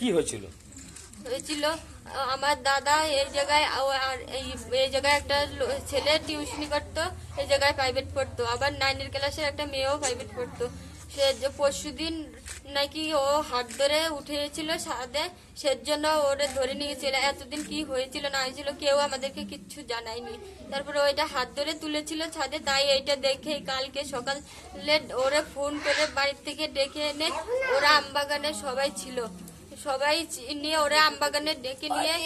কি হয়েছিল? আমার দাদা এই জায়গায় এই জায়গায় একটা ছেলে টিউশনি করতো, এই জায়গায় প্রাইভেট পড়তো, আবার 9 ক্লাসের একটা মেয়েও প্রাইভেট পড়তো। সে যে পরশুদিন নাকি ও হাত ধরে উঠেছিল ছাদে, সেজন্য ওরে ধরে নিয়ে গেছিল। এতদিন কি হয়েছিল না হয়েছিল কেউ আমাদেরকে কিচ্ছু জানায়নি। তারপরে ওইটা হাত ধরে তুলেছিল ছাদে, তাই এইটা দেখে কালকে সকালে ওরে ফোন করে বাড়ির থেকে ডেকে এনে ওরা আমবাগানে সবাই ছিল, সবাই নিয়ে ওরা আমবাগানে ডেকে নিয়ে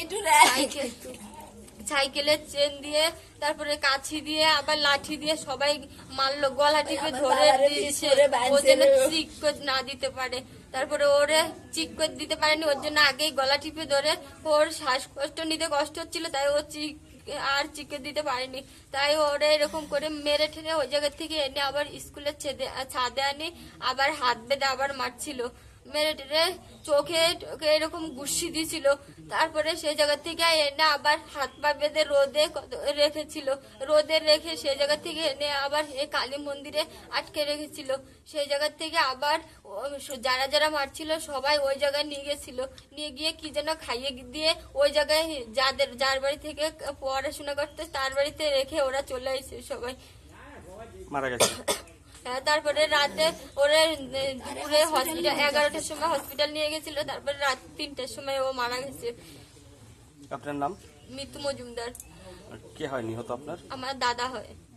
সাইকেলের চেন দিয়ে, তারপরে কাছি দিয়ে, আবার লাঠি দিয়ে সবাই মারলো, গলা টিপে ধরে দিয়েছে ও যেন চিক না দিতে পারে। তারপরে ওরে চিক করে দিতে পারেনি, ওর জন্য আগেই গলা টিপে ধরে, ওর শ্বাসকষ্ট নিতে কষ্ট হচ্ছিল তাই ও চিকে দিতে পারেনি, তাই ওরা এরকম করে মেরে ঠেলে ওই জায়গা থেকে এনে আবার স্কুলের ছাদে আনি, আবার হাত বেঁধে আবার মারছিল, মেরে টেরে চোখে এরকম গুষ্টি দিয়েছিল। তারপরে সেই জায়গা থেকে এনে আবার হাত পা বেঁধে রোদে রেখেছিল, রোদে রেখে সেই জায়গা থেকে এনে আবার এই কালী মন্দিরে আটকে রেখেছিল। সেই জায়গা থেকে আবার যারা যারা মারছিল সবাই ওই জায়গায় নিয়ে গেছিল, নিয়ে গিয়ে কি যেন খাইয়ে দিয়ে ওই জায়গায় যার বাড়ি থেকে পড়াশোনা করতে তার বাড়িতে রেখে ওরা চলে আসছে সবাই, মারা গেছে। তারপরে রাতে ওরে দুপুরে হসপিটাল 11টার সময় হসপিটাল নিয়ে গেছিল, তারপরে রাত 3টার সময় ও মারা গেছে। আপনার নাম? মিতু মজুমদার। কে হয় নিহত আপনার? আমার দাদা হয়।